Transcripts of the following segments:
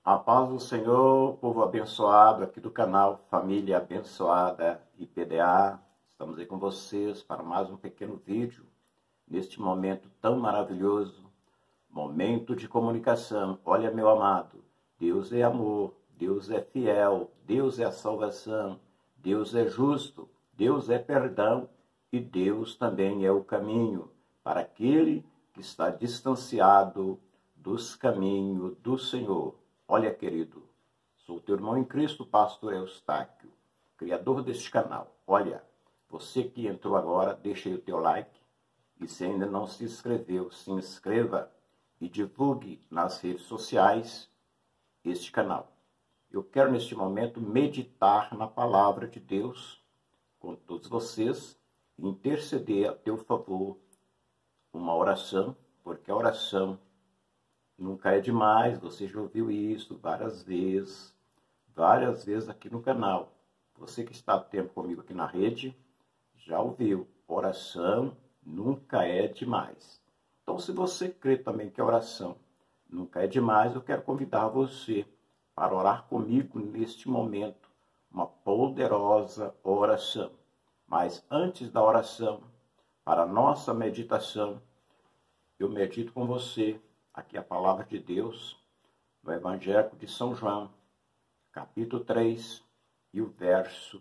A paz do Senhor, povo abençoado aqui do canal Família Abençoada IPDA. Estamos aí com vocês para mais um pequeno vídeo, neste momento tão maravilhoso, momento de comunicação. Olha, meu amado, Deus é amor, Deus é fiel, Deus é a salvação, Deus é justo, Deus é perdão e Deus também é o caminho para aquele que está distanciado dos caminhos do Senhor. Olha, querido, sou teu irmão em Cristo, pastor Eustáquio, criador deste canal. Olha, você que entrou agora, deixa aí o teu like. E se ainda não se inscreveu, se inscreva e divulgue nas redes sociais este canal. Eu quero neste momento meditar na palavra de Deus com todos vocês e interceder a teu favor uma oração, porque a oração nunca é demais. Você já ouviu isso várias vezes aqui no canal. Você que está há tempo comigo aqui na rede, já ouviu. Oração nunca é demais. Então, se você crê também que a oração nunca é demais, eu quero convidar você para orar comigo neste momento, uma poderosa oração. Mas antes da oração, para a nossa meditação, eu medito com você aqui a palavra de Deus, no Evangelho de São João, capítulo 3, e o verso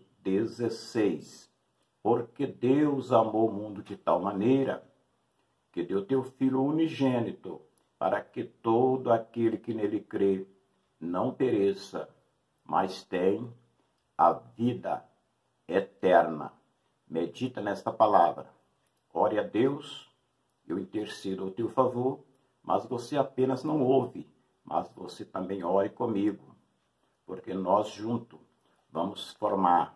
16. Porque Deus amou o mundo de tal maneira que deu teu Filho unigênito, para que todo aquele que nele crê não pereça, mas tenha a vida eterna. Medita nesta palavra. Ore a Deus, eu intercedo ao teu favor, mas você apenas não ouve, mas você também ore comigo, porque nós juntos vamos formar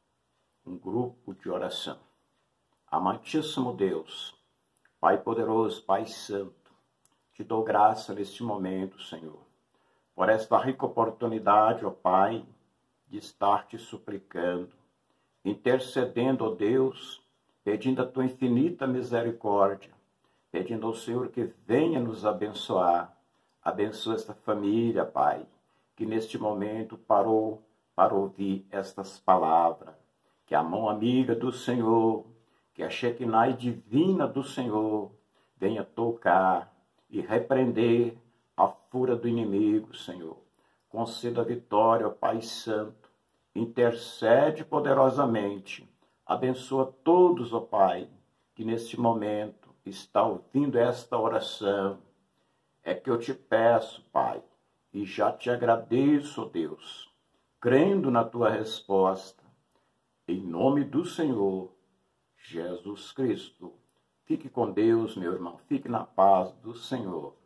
um grupo de oração. Amantíssimo Deus, Pai poderoso, Pai santo, te dou graça neste momento, Senhor, por esta rica oportunidade, ó Pai, de estar te suplicando, intercedendo, ó Deus, pedindo a tua infinita misericórdia, pedindo ao Senhor que venha nos abençoar. Abençoa esta família, Pai, que neste momento parou para ouvir estas palavras. Que a mão amiga do Senhor, que a Shekinah divina do Senhor, venha tocar e repreender a fúria do inimigo, Senhor. Conceda a vitória, ó Pai Santo. Intercede poderosamente. Abençoa todos, ó Pai, que neste momento está ouvindo esta oração. É que eu te peço, Pai, e já te agradeço, Deus, crendo na tua resposta, em nome do Senhor Jesus Cristo. Fique com Deus, meu irmão, fique na paz do Senhor.